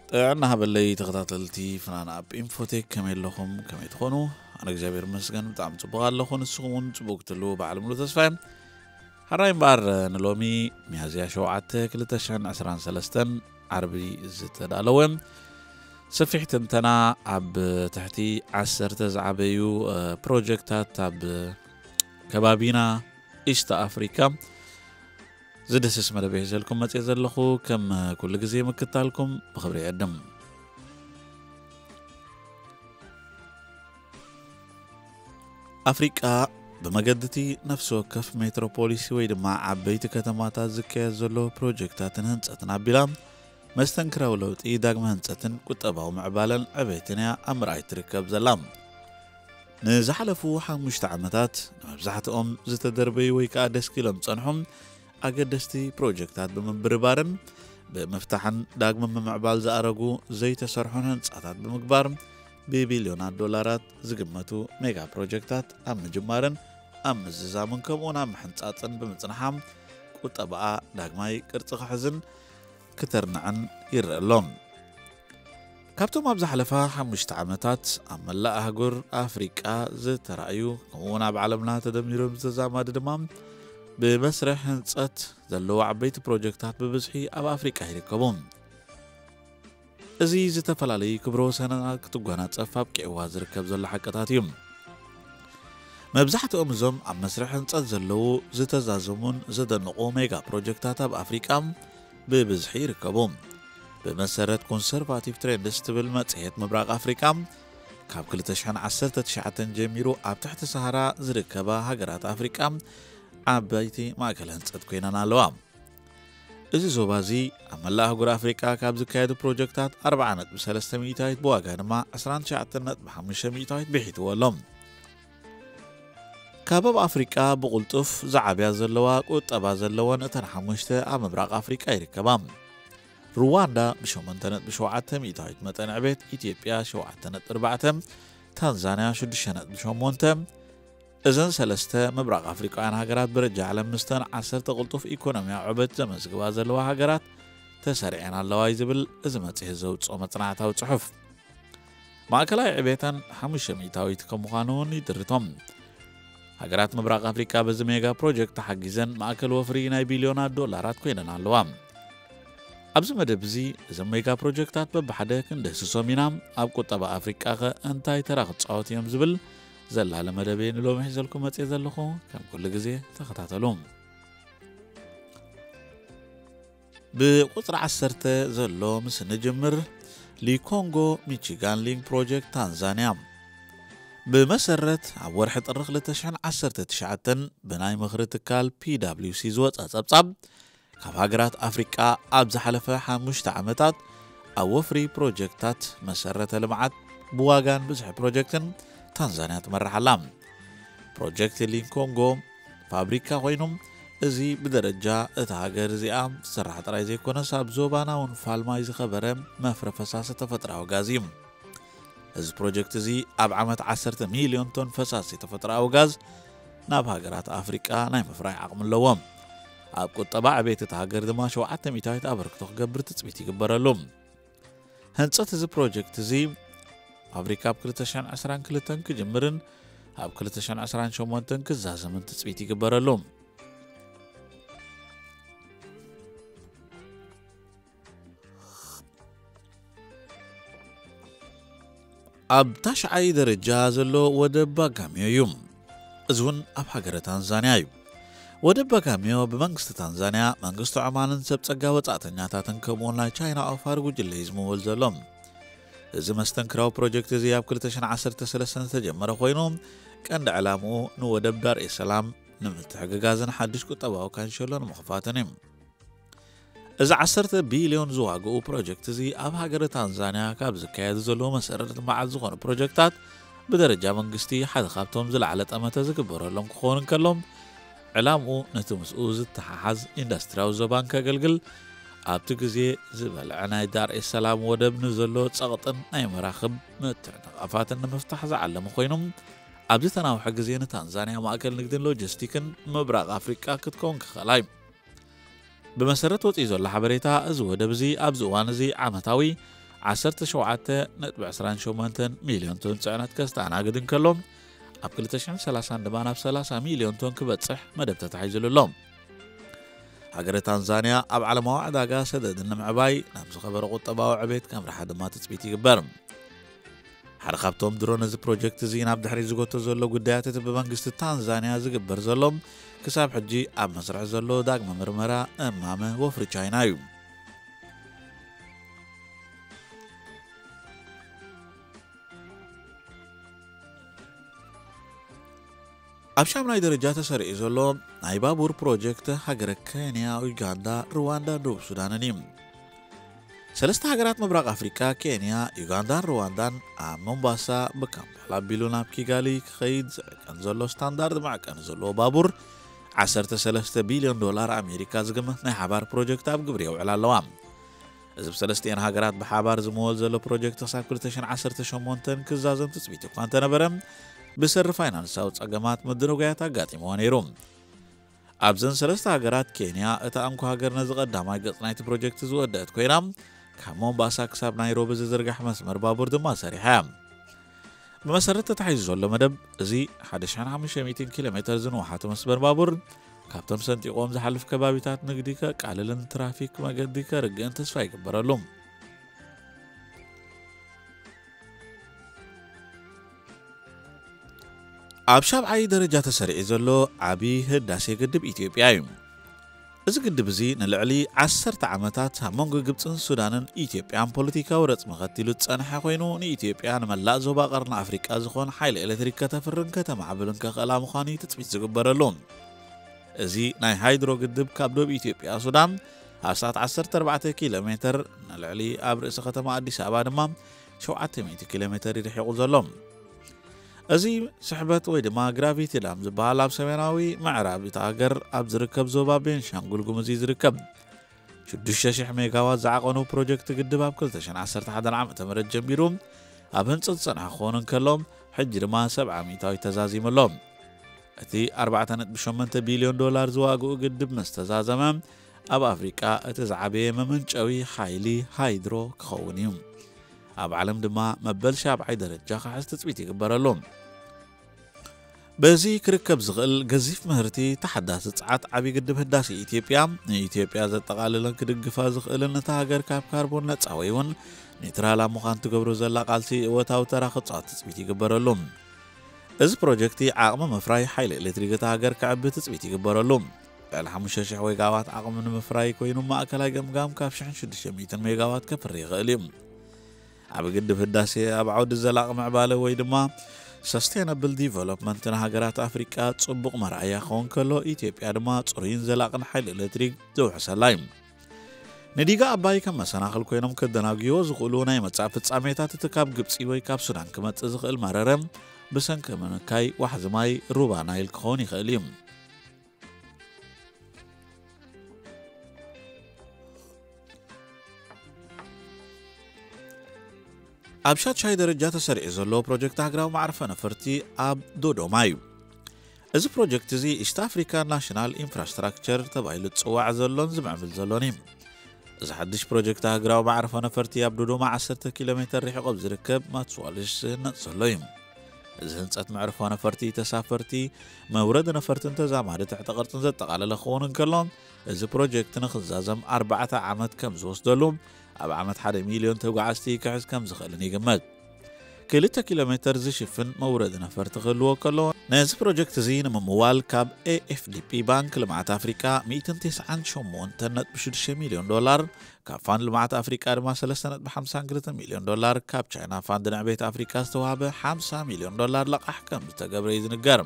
عنا هبلي تغطاتلتي فنان اب انفوتيك كمل لكم كما تكونوا انا جابر مسجن بتاع صبغ لكم السخون صبغتلو بعلم له تسفاهم حرايم بار نلومي ميازيا شوعت كلتشن 13 عربي زتدالوم سفيح تنتنا عب تحتي 10 زعبيو بروجكتات عب كبابينا إيست أفريقيا زدس اسم ربيع زلكم ما تيزلخو كم كل جزية مكتالكم بخبري قدم أفريقيا بمجدتي نفس وكف متروبوليس ويد مع عبيت كتمات زكية زلو بروجكتات هنسأتن عبيلام مستنكرا ولوت إيداغ مهنسأتن كتباو معبالا عبيتنا أمرأي تركب زلام نزحلفو حمشت عمتات نمبزحتهم زتدربي ويكا دسكيلم صنحهم أقدستي بروجكتات بمبربارن بمفتحن داغم معبال زارغو زي تسرحون هنسأتات بمقبارن ببليونات دولارات زقمتو ميجا بروجكتات أم جمارن أم الزامن كمون أم حنساتن بمتصنحام كتباء داغماي كرتخ حزن كترنعن يرلون كابتو مابزح لفا حمشت عمتات أم لا أهجر أفريقيا زت رأيو كمونا بعلمنا تدميرو مززامات دمام بمسرح هنسات زلو عبيت بروجكتات ببزحي أب أفريقيا يركبون إزي زتفلالي كبرو سنة كتبغانات أفاب كيوا زركب زل حقاتاتيوم مبزحت أمزم أم مسرح هنسات زلو زتزازمون زدنقو ميجا بروجكتات أب أفريقيا ببزحي يركبون بمسرت كونسرفاتيف ترندس تبل متحيت مبراق أفريقيا كاب كل تشحن 19 جميرو أب تحت سهرة زركبا هجرات أفريقيا عبايتي ما كل هنسات كوينانا لوام إذا زوبازي أما الله غور أفريقيا كاب زكايدو بروجكتات 400 تايت بواقع ما 19 ب500 تايت بحيث ولهم كاباب أفريقيا بقلطف زعبيا زلوا قطبا زلوا نتن حمشته أم مبراق أفريقيا يركبام رواندا بشومنتنت بشوعتم يتايت متن عبيت إثيوبيا شوعتنت 4 تنزانيا شدشنت بشومونتم إذن سلسته مبراق أفريقيا هاجرات برجع على مستن 10 قلطف إيكونوميا عبد زمزقوا زلوا هاجرات تسرعين على لوايزبل إزمت هزوت صومتناعتها وصحف ماكلاي عبيتن 500 تايت كمخانون يدرتهم هاجرات مبراق أفريقيا بزميغا بروجكت حجزن ماكل وفري ناي بليونات دولارات كوينن علوام أبز مدبزي زميغا بروجكتات ببحده كندس سومينام أب قطبا أفريقيا أنتاي تراغت صوت يمزبل زل على مدبين لو محزلكم متيزلخو كم كل جزية تخطاتلهم بقطر 10 زلو مسن جمر لكونغو ميشيغان لينك بروجكت تنزانيا بمسرت عورحة الرخلة تشحن 19 بناي مخرتكال PWC زوات أصابصاب كاب هاجرات أفريقيا أبز حلفة حمشت عمتات أو وفري بروجكتات مسرت لمعات بواغان بزح بروجكتن تنزانيا تمرح اللام بروجكت لين كونغو فابريكا وينهم ازي بدرجة اتهاجر زيام سرحة رايزي كونا ساب زوبانا ونفالما يزي خبرم مفر فساسة تفترة وغازيم از بروجكت زي اب عمت 10 مليون طن فساسة تفترة وغاز ناب هاجرات افريقيا ناي مفراي عقم اللوام اب قطبا بيت اتهاجر دما شوعت ميتايت ابركتو قبر تتصبيت يقبر اللوم هنصت از بروجكت زي فابريكا بكلتشان 10 كلتن كجمرن اب كلتشان 10 شومونتن كزازمن تتصبيت يقبر اللوم اب تشعي درجة زلو ودبا كاميو يوم ازون اب حقر تنزانيا يوم ودبا كاميو بمنغست تنزانيا منغستو عمانن سبتسقا وطاعتنياتاتن كمون لاي چاينا افارغو جليزمو والزلوم إذا مستنكراو بروجكت زي اب كلتشن 10 سنة تجمر خوينوم كان علامو نو دب دار السلام نمتحققازن حدش كتباو كان شلون مخفاتنم إذا 10 بليون زواجو بروجكت زي اب هاجر تنزانيا كاب زكايد زلو مسرت مع زغون بروجكتات بدرجة منغستي حد خابتهم زلعلت امتا زكبر لهم كخون كلهم علامو نتو مسؤوز التحاحز اندسترياو زبان كاقلقل أبتو جزي زبال عناي دار السلام ودب نزلو تسقطن أي مراخب متعقفاتن مفتح زعلم خوينم أبدي تناو حق زين تنزانيا مأكل نقدن لوجستيكن مبراغ أفريقيا كتكون كخلايم بمسرت وطيزو لحبريتا أزو دبزي أبزو وانزي عمتاوي 17.28 مليون تون صعنت كستاناغدن كلهم ኣብ 2030 ድማ ናብ 30 ሚሊዮን ቶን ክበጽሕ መደብ ተታሒዙሎም ሃገረ ታንዛንያ ኣብ ዓለማዊ ዕዳጋ ሰደድ ንምዕባይ ናብ ዝኸበረ ቁጠባዊ ዕቤት ከምርሓ ድማ ተጽቢት ይግበር ሓደ ካብቶም ድሮ ነዚ ፕሮጀክት እዚ ናብ ድሕሪ ዝጎቶ ዘሎ ጉዳያት እቲ ብመንግስቲ ታንዛንያ ዝግበር ዘሎም ክሳብ ሕጂ ኣብ መስርሕ ዘሎ ዳግመ ምርመራ እማመ ወፍሪ ቻይና እዩ ኣብ ሻምናይ ደረጃ ተሰሪዑ ዘሎ ናይ ባቡር ፕሮጀክት ሃገረ ኬንያ፣ ዩጋንዳ፣ ሩዋንዳ፣ ደቡብ ሱዳንን እዩ ሰለስተ ሃገራት ምብራቅ ኣፍሪካ ኬንያ፣ ዩጋንዳን ሩዋንዳን ኣብ ሞምባሳ ብካምፓላ ኣቢሉ ናብ ኪጋሊ ክኸይድ ዝዕቀን ዘሎ ስታንዳርድ ማዕቀን ዘለዎ ባቡር 13 ቢልዮን ዶላር ኣሜሪካ ዝግመት ናይ ሓባር ፕሮጀክት ኣብ ግብሪ የውዕል ኣለዋ እዚ ብሰለስቲአን ሃገራት ብሓባር ዝመወል ዘሎ ፕሮጀክት ክሳብ 2018 ክዛዘም ትጽቢት እኳ እንተነበረ بسر فاينانساو ጸገማት ምድርጋያት አጋጢመው ነይሩ ኣብዘን ሰለስተ ሃገራት ኬንያ እታ አንኳ ሃገርና ዝቀዳማይ ገጽ ናይቲ ፕሮጀክት ዝወደት ኮይና ካብ ሞምባሳ ክሳብ ናይሮቢ ዝዝርጋሕ መስመር ባቡር ድማ ሰሪሓ ብመሰረት ተታሒዙ ዘሎ መደብ እዚ 1500 ኪሎ ሜትር ዝንውሓተ መስመር ባቡር ካብቶም ሰንጢቆም ዝሓልፍ ከባቢታት ንግዲ ከቃልልን ትራፊክ መገዲ ከርግእን ተስፋ ይግበረሉ ኣብ ሻብዓይ ደረጃ ተሰሪዑ ዘሎ ዓቢ ህዳሴ ግድብ ኢትዮጵያ እዩ እዚ ግድብ እዚ ንልዕሊ 10 ዓመታት ኣብ መንጎ ግብፅን ሱዳንን ኢትዮጵያን ፖለቲካዊ ረጽ መኸቲሉ ጸንሐ ኮይኑ ንኢትዮጵያ ንመላእ ዞባ ቀርኒ ኣፍሪቃ ዝኾን ሓይሊ ኤሌክትሪክ ከተፍርን ከተማዕብልን ከኸላ ምዃኑ ትጽቢት ዝግበረሉ እዚ ናይ ሃይድሮ ግድብ ካብ ደቡብ ኢትዮጵያ ሱዳን ኣብ ሰዓት 14 ኪሎ ሜትር ንልዕሊ ኣብ ርእሰ ከተማ ኣዲስ ኣበባ ድማ 700 ኪሎ ሜትር ይርሒቑ ዘሎ እዚ ስሕበት ወይ ድማ ግራቪቲ ዳም ዝበሃል ኣብ ሰሜናዊ ምዕራብ እታ ሃገር ኣብ ዝርከብ ዞባ ቤንሻንጉል ጉሙዝ ዝርከብ 6000 ሜጋዋት ዝዓቐኑ ፕሮጀክት ግድብ ኣብ 2011 ዓ.ም ጀሚሩ ኣብ ህንጸት ጸንሐ ክኾን ከሎም ሕጂ ድማ 700 ተዛዚሙሎም እቲ 4.8 ቢልዮን ዶላር ዝዋግኡ ግድብ መስተዛዘመ ኣብ ኣፍሪቃ እቲ ዝዓበየ መመንጨዊ ሓይሊ ሃይድሮ ክኸውን እዩ ኣብ ዓለም ድማ መበል ሻብዓይ ደረጃ ክሕዝ ትጽቢት ይግበረሉ በዚ ክርከብ ዝኽእል ገዚፍ ምህርቲ ተሓዳሲ ጸዓት ዓቢ ግድብ ህዳሴ ኢትዮጵያ ንኢትዮጵያ ዘጠቓልለን ክድግፋ ዝኽእልን ነታ ሃገር ካብ ካርቦን ነጻ ወይ እውን ኒውትራል ኣብ ምዃን ትገብሮ ዘላ ቃልሲ እወታዊ ተራ ክጻወት ትጽቢት ይግበረሉ እዚ ፕሮጀክቲ ዓቕሚ ምፍራይ ሓይሊ ኤሌክትሪክ እታ ሃገር ክዕቢ ትጽቢት ይግበረሉ ልዕሊ 5000 ሜጋዋት ዓቕሚ ንምፍራይ ኮይኑ ማእከላይ ገምጋም ካብ 1600 ሜጋዋት ከፍሪ ይኽእል እዩ ኣብ ግድብ ህዳሴ ኣብ ዓውዲ ዘላቕ ምዕባለ ወይ ድማ sustainable development ሃገራት ኣፍሪቃ ጽቡቕ መርኣያ ክኸውን ከሎ ኢትዮጵያ ድማ ጽሩይን ዘላቕን ሓይሊ ኤሌክትሪክ ዘውሕሰላ እዩ ንዲጋ ኣባይ ከም መሰናኽል ኮይኖም ከደናግዮ ዝኽእሉ ናይ መጻኢ ፍጻሜታት እቲ ካብ ግብፂ ወይ ካብ ሱዳን ክመጽእ ዝኽእል መረረ ብሰንኪ ምንካይ ዋሕዚ ማይ ሩባ ናይል ክኸውን ይኽእል እዩ ኣብ ሻድሻይ ደረጃ ተሰሪዑ ዘሎ ፕሮጀክት ሃገራዊ ማዕረፈ ነፈርቲ ኣብ ዶዶማ እዩ እዚ ፕሮጀክት እዚ ኢስት ኣፍሪካ ናሽናል ኢንፍራስትራክቸር ተባሂሉ ዝጽዋዕ ዘሎን ዝምዕብል ዘሎን እዩ እዚ ሓድሽ ፕሮጀክት ሃገራዊ ማዕረፈ ነፈርቲ ኣብ ዶዶማ 10 ኪሎ ሜትር ርሒቑ ዝርከብ ማትስዋልሽ ህንጸት ዘሎ እዩ እዚ ህንጸት መዕረፎ ነፈርቲ ተሳፈርቲ መውረድ ነፈርትን ተዛማዲ ትሕቲ ቅርጽን ዘጠቓለለ ክኸውን ከሎ እዚ ፕሮጀክት ንኽዛዘም 4 ዓመት ከም ዝወስደሉ ኣብ ዓመት 1 ሚልዮን ተጓዓዝቲ ክሕዝ ከም ዝኽእልን ይግመት 2 ኪሎ ሜትር ዝሽፍን መውረድ ነፈርቲ ክህልዎ ከሎ ነዚ ፕሮጀክት እዚ ንምምዋል ካብ AFDP ባንክ ልምዓት ኣፍሪቃ 198.6 ሚልዮን ዶላር ካብ ፋንድ ልምዓት ኣፍሪቃ ድማ 3.52 ሚልዮን ዶላር ካብ ቻይና ፋንድ ንዕቤት ኣፍሪቃ ዝተዋህበ 50 ሚልዮን ዶላር ለቓሕ ከም ዝተገብረ ይዝንገር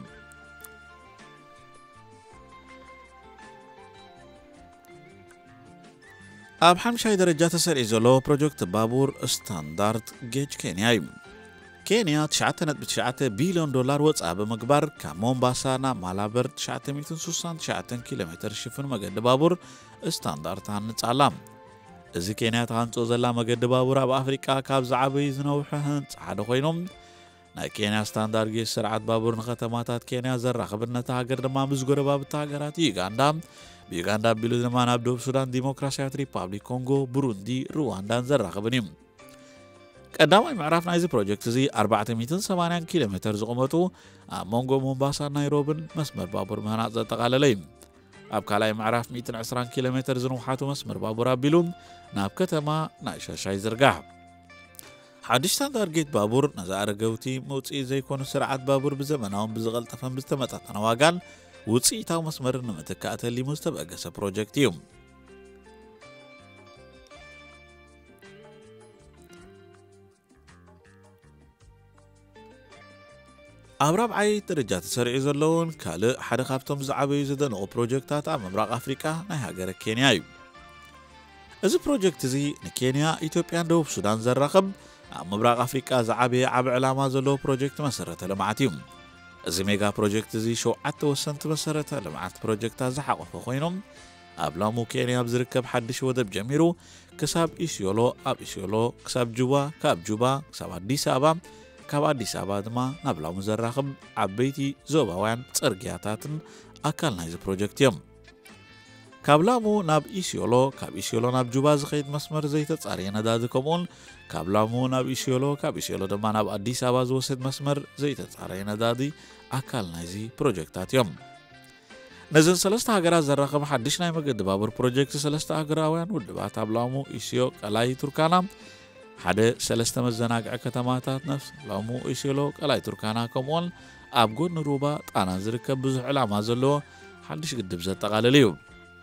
ኣብ ሓምሻይ ደረጃ ተሰሪዑ ዘሎ ፕሮጀክት ባቡር ስታንዳርድ ጌጅ ኬንያ እዩ ኬንያ 9.9 ቢልዮን ዶላር ወጻ ብምግባር ካብ ሞምባሳ ናብ ማላበር 969 ኪሎ ሜትር ሽፍን መገዲ ባቡር ስታንዳርድ ሃንጻላ እዚ ኬንያ ተሃንጾ ዘላ መገዲ ባቡር ኣብ ኣፍሪቃ ካብ ዝዓበዩ ዝነውሑ ህንጻ ሓደ ኮይኖም ናይ ኬንያ ስታንዳርድ ጌጅ ስርዓት ባቡር ንከተማታት ኬንያ ዘራኽብን ነታ ሃገር ድማ ምስ ጎረባብቲ ሃገራት ዩጋንዳ ዩጋንዳ ቢሉ ድማ ናብ ደቡብ ሱዳን ዲሞክራሲያዊት ሪፓብሊክ ኮንጎ ብሩንዲ ሩዋንዳን ዘራኽብን እዩ ቀዳማይ ምዕራፍ ናይዚ ፕሮጀክት እዚ 480 ኪሎሜትር ዝቕመጡ ኣብ መንጎ ሞምባሳን ናይሮብን መስመር ባቡር ምህናፅ ዘጠቓለለ እዩ ኣብ ካልኣይ ምዕራፍ 120 ኪሎሜትር ዝንውሓቱ መስመር ባቡር ኣቢሉ ናብ ከተማ ናይ ሻሻይ ዝርጋሕ ሓድሽ ስታንዳርድ ባቡር ነዛ ኣረገውቲ መውፅኢ ዘይኮኑ ስርዓት ባቡር ብዘመናውን ብዝቐልጠፈን ብዝተመጣጠነ ዋጋን ውፅኢታዊ መስመርን ንምትካእ ተሊሙ ዝተበገሰ ፕሮጀክት እዩ ኣብ ራብዓይ ደረጃ ተሰሪዑ ዘለውን ካልእ ሓደ ካብቶም ዝዓበዩ ዝደነቑ ፕሮጀክታት ኣብ ምብራቕ ኣፍሪቃ ናይ ሃገረ ኬንያ እዩ እዚ ፕሮጀክት እዚ ንኬንያ ኢትዮጵያን ደቡብ ሱዳን ዘራኽብ ኣብ ምብራቕ ኣፍሪቃ ዝዓበየ ዓብ ዕላማ ዘለዎ ፕሮጀክት መሰረተ ልምዓት እዩ እዚ ሜጋ ፕሮጀክት እዚ 7 ወሰንቲ መሰረተ ልምዓት ፕሮጀክታት ዝሓቆፈ ኮይኖም ኣብ ላሙ ኬንያ ዝርከብ ሓድሽ ወደብ ጀሚሩ ክሳብ ኢስዮሎ ኣብ ኢስዮሎ ክሳብ ጁባ ካብ ጁባ ክሳብ ኣዲስ ኣበባ ካብ ኣዲስ ኣበባ ድማ ናብ ላሙ ዘራኽብ ዓበይቲ ዞባውያን ጽርግያታትን ኣካል ናይዚ ፕሮጀክት እዮም ካብ ላሙ ናብ ኢስዮሎ ካብ ኢስዮሎ ናብ ጁባ ዝኸይድ መስመር ዘይተጻረየ ነዳዲ ከምኡን ካብ ላሙ ናብ ኢስዮሎ ካብ ኢስዮሎ ድማ ናብ ኣዲስ ኣበባ ዝወስድ መስመር ዘይተጻረየ ነዳዲ ኣካል ናይዚ ፕሮጀክታት እዮም ነዘን ሰለስተ ሃገራት ዘራኽብ ሓድሽ ናይ መገዲ ባቡር ፕሮጀክት ሰለስተ ሃገራውያን ውድባት ኣብ ላሙ ኢስዮ ቀላይ ቱርካና ሓደ ሰለስተ መዘናግዒ ከተማታት ነፍስ ላሙ ኢስዮሎ ቀላይ ቱርካና ከምኡን ኣብ ጎኒ ሩባ ጣና ዝርከብ ብዙሕ ዕላማ ዘለዎ ሓድሽ ግድብ ዘጠቓልል እዩ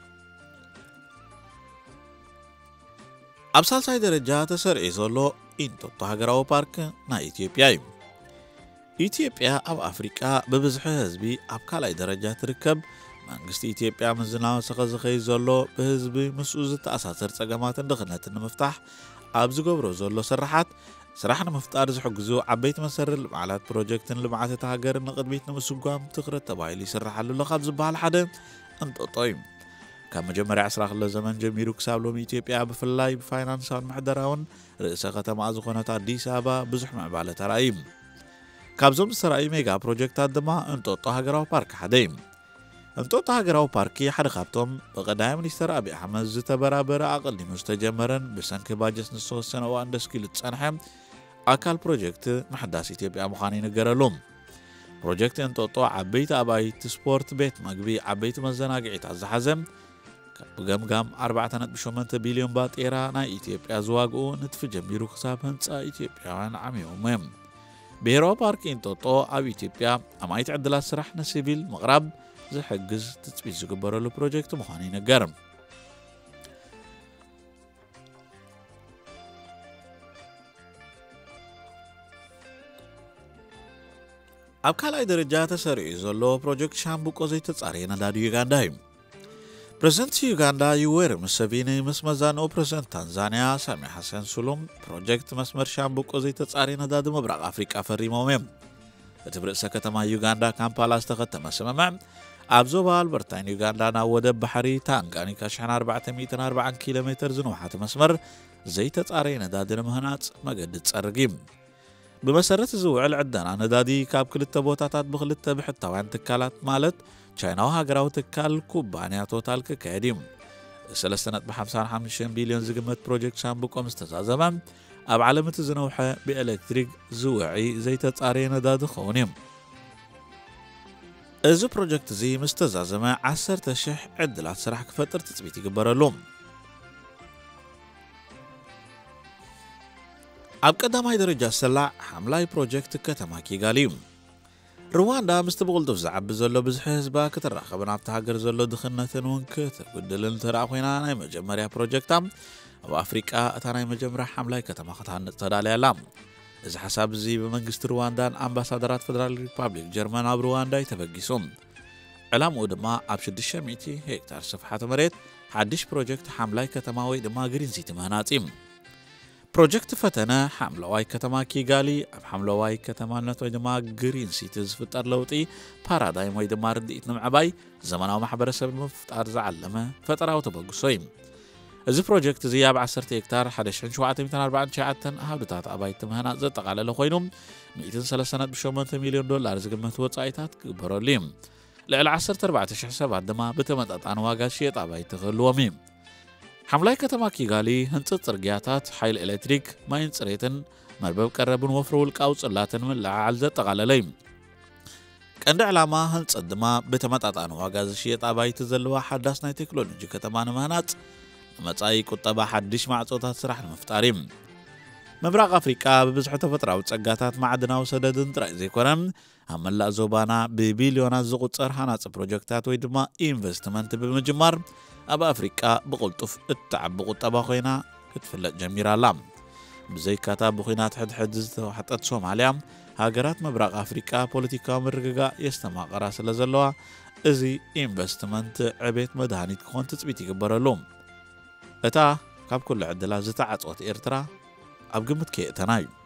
ኣብ ሳልሳይ ደረጃ ተሰሪዑ ዘሎ ኢንቶቶ ሃገራዊ ፓርክ ናይ ኢትዮጵያ እዩ ኢትዮጵያ ኣብ ኣፍሪቃ ብብዝሒ ህዝቢ ኣብ ካልኣይ ደረጃ ትርከብ መንግስቲ ኢትዮጵያ ምስ ዝናወሰኸ ዝኸይድ ዘሎ ብህዝቢ ምስኡ ዝተኣሳሰር ፀገማትን ድኽነትን ንምፍታሕ ኣብ ዝገብሮ ዘሎ ስራሕ ንምፍጣር ዝሕግዙ ዓበይቲ መሰረት ልምዓት ፕሮጀክትን ልምዓት እታ ሃገርን ንቕድሚት ንምስጓም ትኹረት ተባሂሉ ይስራሓሉ ኣሎ ካብ ዝበሃል ሓደ እንጦጦ እዩ ካብ መጀመርያ 22 ዘመን ጀሚሩ ክሳብ ሎሚ ኢትዮጵያ ብፍላይ ብፋይናንሳውን ምሕደራውን ርእሰ ከተማ ዝኾነት ኣዲስ ኣበባ ብዙሕ ምዕባለ ተራእዩ ካብዞም ዝተራእዩ ሜጋ ፕሮጀክታት ድማ እንጦጦ ሃገራዊ ፓርክ ሓደ እዩ እንጦጦ ሃገራዊ ፓርኪ ሓደ ካብቶም ብቀዳማይ ሚኒስትር አብይ አሕመድ ዝተበራበረ ኣቐሊሙ ዝተጀመረን ብሰንኪ ባጀት ንዝተወሰነ እዋን ደስ ኢሉ ዝጸንሐ ኣካል ፕሮጀክት ምሕዳስ ኢትዮጵያ ምዃኑ ይንገረሉ ፕሮጀክት እንጦጦ ዓበይቲ ኣባይቲ ስፖርት ቤት መግቢ ዓበይቲ መዘናግዒታት ዝሓዘ ብገምጋም 4.8 ቢልዮን ባጤራ ናይ ኢትዮጵያ ዝዋግኡ ንጥፊ ጀሚሩ ክሳብ ህንፃ ኢትዮጵያውያን ዓሚዮም እዮም ብሄራዊ ፓርክ እንጦጦ ኣብ ኢትዮጵያ ኣማይት ዕድላት ስራሕ ንሲቪል ምቕራብ ዝሕግዝ ትጽቢት ዝግበረሉ ፕሮጀክት ምዃኑ ይነገር ኣብ ካልኣይ ደረጃ ተሰሪዑ ዘሎ ፕሮጀክት ሻምቡቆ ዘይተጻረየ ነዳዲ ዩጋንዳ እዩ ፕሬዝደንት ዩጋንዳ ዩዌሪ ሙሴቪኒ ምስ መዛንኡ ፕሬዝደንት ታንዛንያ ሳሚያ ሐሰን ሱሉም ፕሮጀክት መስመር ሻምቡቆ ዘይተጻረየ ነዳዲ ምብራቕ ኣፍሪቃ ፈሪሞም እዮም እቲ ብርእሰ ከተማ ዩጋንዳ ካምፓላ ዝተኸተመ ስምምዕ ኣብ ዞባ ኣልበርታይን ዩጋንዳ ናብ ወደብ ባሕሪ ታንጋኒካ 440 ኪሎ ሜትር ዝንውሓተ መስመር ዘይተጻረየ ነዳዲ ንምህናፅ መገዲ ዝጸርግ እዩ ብመሰረት ዝውዕል ዕደና ነዳዲ ካብ ክልተ ቦታታት ብክልተ ብሕታውያን ትካላት ማለት ቻይናዊ ሃገራዊ ትካል ኩባንያ ቶታል ክካየድ እዩ 3.55 ቢልዮን ዝግመት ፕሮጀክት ሻምቡቆ ምስተዛዘመ ኣብ ዓለም እቲ ዝነውሐ ብኤሌክትሪክ ዝውዒ ዘይተጻረየ ነዳዲ ክኸውን እዩ እዚ ፕሮጀክት እዚ ምስተዛዘመ 10,000 ዕድላት ስራሕ ክፈጥር ትጽቢት ይግበረሉ ኣብ ቀዳማይ ደረጃ ዝስላዕ ሓምላይ ፕሮጀክት ከተማ ኪጋሊ እዩ ሩዋንዳ ምስቲ ብቕልጡፍ ዝዓቢ ዘሎ ብዙሕ ህዝባ ክትራኸብን ኣብቲ ሃገር ዘሎ ድኽነትን እውን ክትጉድልን ትረኣ ኮይና ናይ መጀመርያ ፕሮጀክታ ኣብ ኣፍሪቃ እታ ናይ መጀመርያ ሓምላይ ከተማ ክትሃንጽ ተዳልያ ኣላ እዚ ሓሳብ እዚ ብመንግስቲ ሩዋንዳን ኣምባሳደራት ፌደራል ሪፐብሊክ ጀርመን ኣብ ሩዋንዳ ተበጊሱ ዕላምኡ ድማ ኣብ 600 ሄክታር ስፍሓት መሬት ሓድሽ ፕሮጀክት ሓምላይ ከተማ ወይ ድማ ግሪን ሲቲ ምህናፅ እዩ ፕሮጀክት ፈተነ ሓምለዋይ ከተማ ኪጋሊ ኣብ ሓምለዋይ ከተማነት ወይ ድማ ግሪን ሲቲ ዝፍጠር ለውጢ ፓራዳይም ወይ ድማ ርድኢት ንምዕባይ ዘመናዊ ማሕበረሰብ ንምፍጣር ዝዓለመ ፈጠራዊ ተበግሶ እዩ እዚ ፕሮጀክት እዚ ኣብ 10 ሄክታር 1749 ሃብታት ኣባይቲ ምህናፅ ዘጠቓለለ ኮይኑ 103.8 ሚልዮን ዶላር ዝግመት ወጻኢታት ክግበረሉ እዩ ልዕሊ 14,000 ሰባት ድማ ብተመጣጣኒ ዋጋ ዝሽየጥ ኣባይቲ ክህልዎም እዩ ሓምላይ ከተማ ኪጋሊ ህንፀት ጽርግያታት ሓይሊ ኤሌክትሪክ ማይን ጽሬትን مربب قربن وفرو القاو صلاتن من لعال زتقاللي كند علامه هنصدما بتمጣጣን ዋጋ ዝሽየጥ አባይቲ ዘለዋ ሓዳስ ናይ ቴክኖሎጂ ከተማ ንምህናጽ መጻኢ ቁጠባ ሓድሽ ማዕጾታት ስራሕ ንምፍጣር እዩ ምብራቕ አፍሪካ በብዝሕ ተፈጥራዊ ጸጋታት ማዕድናዊ ሰደድን ጥራይ ዘይኮነን ኣብ መላእ ዞባና ብቢልዮናት ዝቁጸር ሃናጽ ፕሮጀክታት ወይ ድማ ኢንቨስትመንት ብምጅማር ኣብ አፍሪካ ብቁልጡፍ እትዓቢ ቁጠባ ኮይና ክትፍለጥ ጀሚራ ኣላ ብዘይካታ ብኹናት ሕድሕድ ዝተዋሕጠት ሶማልያ ሃገራት ምብራቕ አፍሪካ ፖለቲካዊ ምርግጋእ የስተማቐራ ስለ ዘለዋ እዚ ኢንቨስትመንት ዕቤት መድሃኒት ክኾን ትጽቢት ይግበረሉ እታ ካብ ኩሉ ዕድላ ዝተዓጽወት ኤርትራ ኣብ ግምት ከየእተና እዩ